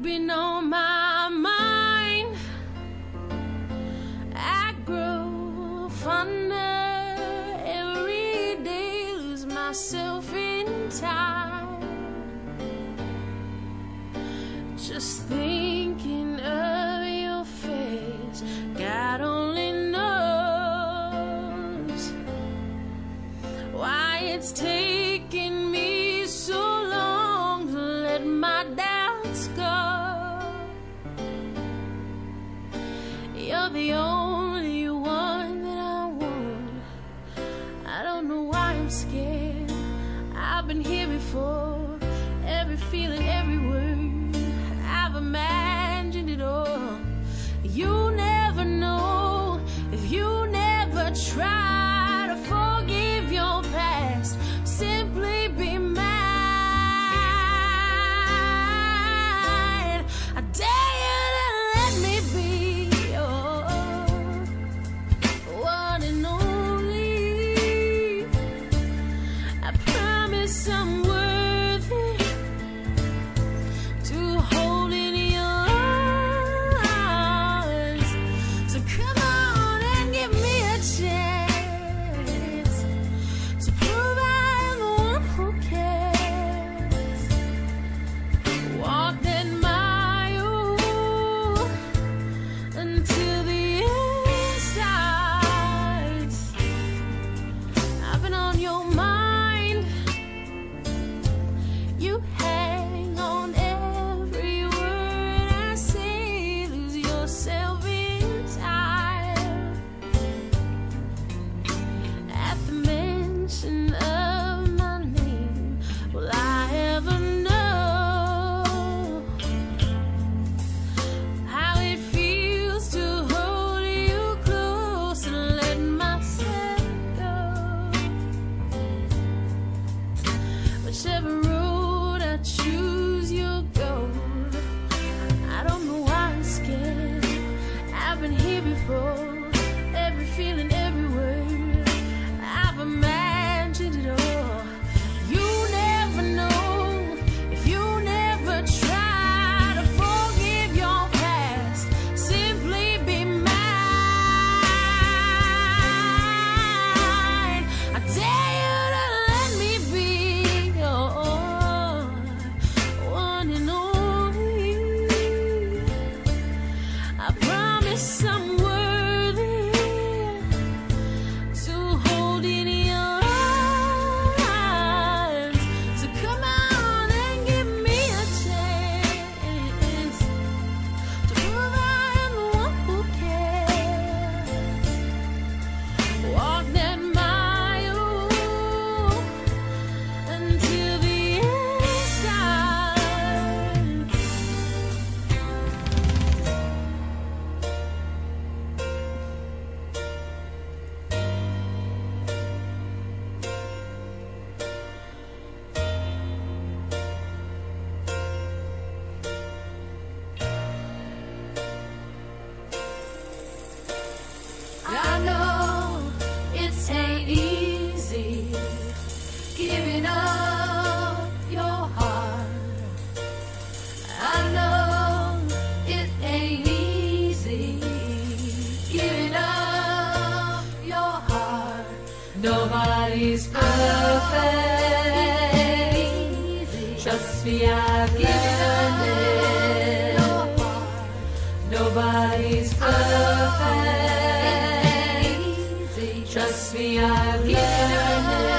been on my mind. I grow fonder every day, lose myself in time. Just thinking of your face, God only knows why it's taking me so long to let my doubts go. You're the only one that I want. I don't know why I'm scared. I've been here before. Every feeling, every word, I've imagined it all. You never know if you never try to forgive your past. Simply be mine. I dare you to let me be your one and only. I promise I'm worthy to hold in your arms. So come on and give me a chance to prove I'm the one who cares. Walk that mile until the end starts. I've been on your mind. You hang on every word I say, lose yourself in time. At the mention of my name, will I ever know how it feels to hold you close and let myself go? Whichever road I choose, you'll go. I don't know why I'm scared. I've been here before. Every feeling, every word, I've imagined it all. You never know if you never try to forgive your past. Simply be mine. I dare you to let me be your one and only. I promise I'm worthy to hold in your arms. So come on and give me a chance to prove I am the one who cares. Walk that mile until the end starts. I know it ain't easy giving up your heart. I know it ain't easy giving up your heart. Nobody's perfect. Trust me, I've given it. Nobody's perfect. Trust me, I've given it.